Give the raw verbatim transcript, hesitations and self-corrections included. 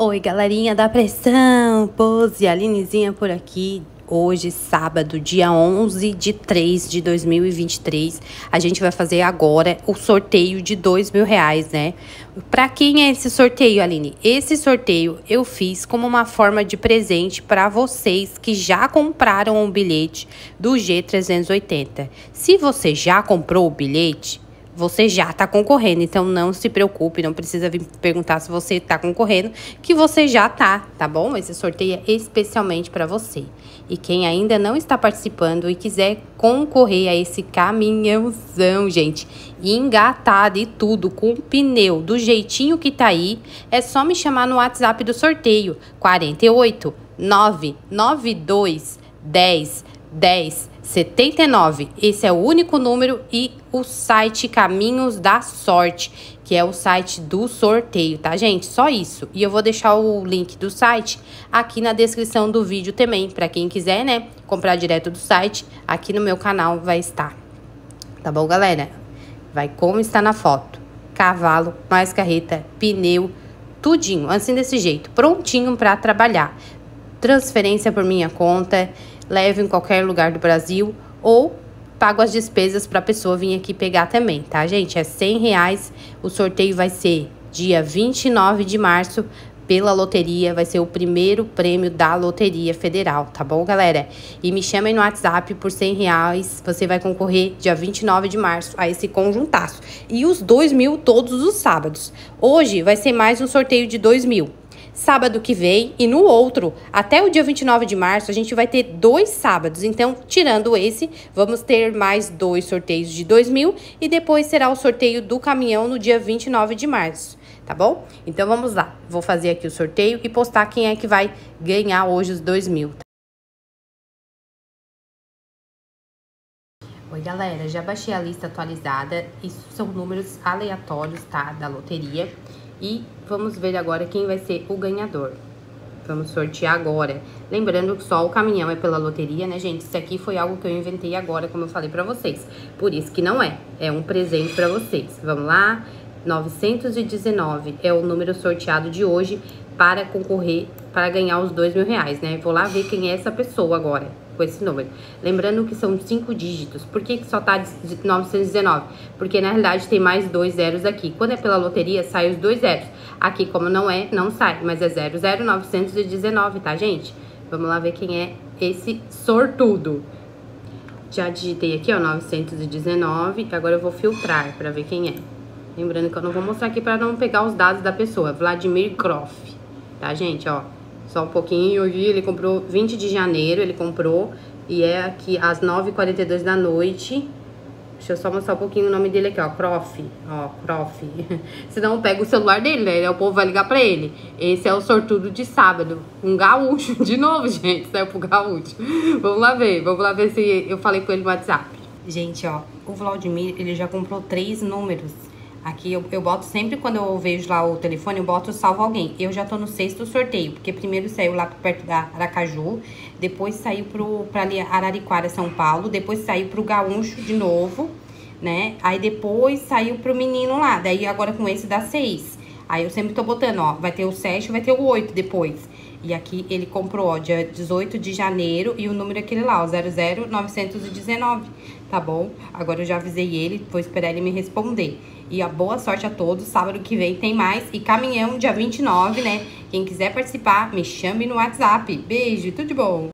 Oi, galerinha da pressão, Pose, Alinezinha por aqui. Hoje, sábado, dia onze de três de dois mil e vinte e três, a gente vai fazer agora o sorteio de dois mil reais, né? Para quem é esse sorteio, Aline? Esse sorteio eu fiz como uma forma de presente para vocês que já compraram o bilhete do G trezentos e oitenta. Se você já comprou o bilhete, você já tá concorrendo, então não se preocupe, não precisa vir perguntar se você tá concorrendo, que você já tá, tá bom? Esse sorteio é especialmente para você. E quem ainda não está participando e quiser concorrer a esse caminhãozão, gente, engatado e tudo, com pneu, do jeitinho que tá aí, é só me chamar no WhatsApp do sorteio, quarenta e oito, nove nove dois, dez, dez, setenta e nove. Esse é o único número e o site Caminhos da Sorte, que é o site do sorteio, tá, gente? Só isso. E eu vou deixar o link do site aqui na descrição do vídeo também, para quem quiser, né, comprar direto do site, aqui no meu canal vai estar. Tá bom, galera? Vai como está na foto. Cavalo, mais carreta, pneu, tudinho, assim desse jeito, prontinho para trabalhar. Transferência por minha conta, leve em qualquer lugar do Brasil ou pago as despesas para a pessoa vir aqui pegar também, tá, gente? É cem reais. O sorteio vai ser dia vinte e nove de março pela loteria. Vai ser o primeiro prêmio da Loteria Federal, tá bom, galera? E me chamem no WhatsApp por cem reais. Você vai concorrer dia vinte e nove de março a esse conjuntaço. E os dois mil todos os sábados. Hoje vai ser mais um sorteio de dois mil. Sábado que vem e no outro, até o dia vinte e nove de março, a gente vai ter dois sábados. Então, tirando esse, vamos ter mais dois sorteios de dois mil e depois será o sorteio do caminhão no dia vinte e nove de março, tá bom? Então, vamos lá. Vou fazer aqui o sorteio e postar quem é que vai ganhar hoje os dois mil. Oi, galera, já baixei a lista atualizada. Isso são números aleatórios, tá, da loteria. E vamos ver agora quem vai ser o ganhador. Vamos sortear agora. Lembrando que só o caminhão é pela loteria, né, gente? Isso aqui foi algo que eu inventei agora, como eu falei pra vocês. Por isso que não é. É um presente pra vocês. Vamos lá. novecentos e dezenove é o número sorteado de hoje para concorrer, para ganhar os dois mil reais, né? Vou lá ver quem é essa pessoa agora, com esse número. Lembrando que são cinco dígitos. Por que que só tá novecentos e dezenove? Porque na realidade tem mais dois zeros aqui. Quando é pela loteria, sai os dois zeros. Aqui, como não é, não sai, mas é zero zero novecentos e dezenove, tá, gente? Vamos lá ver quem é esse sortudo. Já digitei aqui, ó, novecentos e dezenove. Agora eu vou filtrar pra ver quem é. Lembrando que eu não vou mostrar aqui pra não pegar os dados da pessoa. Vladimir Groff, tá, gente, ó. Só um pouquinho, hoje ele comprou vinte de janeiro, ele comprou. E é aqui às nove e quarenta e dois da noite. Deixa eu só mostrar um pouquinho o nome dele aqui, ó. Croft, ó, Croft. Senão eu pego o celular dele, né? O povo vai ligar pra ele. Esse é o sortudo de sábado. Um gaúcho, de novo, gente. Saiu pro gaúcho. Vamos lá ver, vamos lá ver se eu falei com ele no WhatsApp. Gente, ó, o Vladimir, ele já comprou três números. Aqui eu, eu boto sempre, quando eu vejo lá o telefone, eu boto salvo alguém. Eu já tô no sexto sorteio, porque primeiro saiu lá perto da Aracaju, depois saiu pro, pra ali Araraquara, São Paulo, depois saiu pro Gaúcho de novo, né? Aí depois saiu pro menino lá, daí agora com esse dá seis. Aí eu sempre tô botando, ó, vai ter o sete, vai ter o oito depois. E aqui ele comprou, ó, dia dezoito de janeiro e o número é aquele lá, ó, zero zero novecentos e dezenove, tá bom? Agora eu já avisei ele, vou esperar ele me responder. E a boa sorte a todos, sábado que vem tem mais. E caminhão dia vinte e nove, né? Quem quiser participar, me chame no WhatsApp. Beijo, tudo de bom!